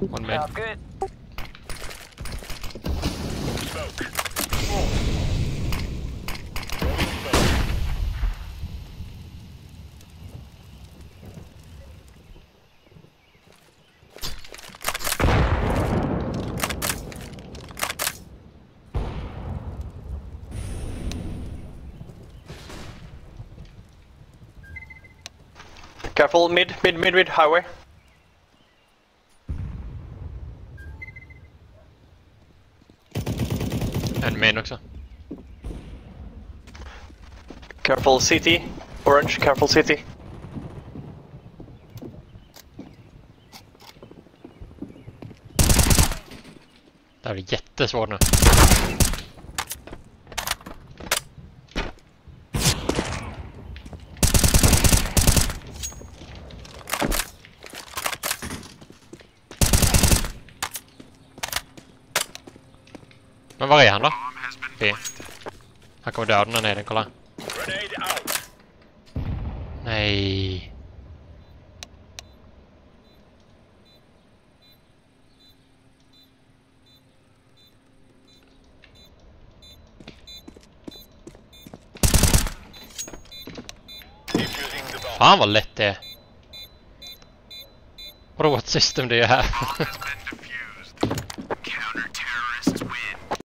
One mid. Good. Careful, mid, highway. En main också. Careful city, orange, careful city. Det här är jättesvårt nu. Men var är han då? B. Han kommer döda den nere, kolla. Nej. Fan vad lätt det är. Vadå, what system det är här?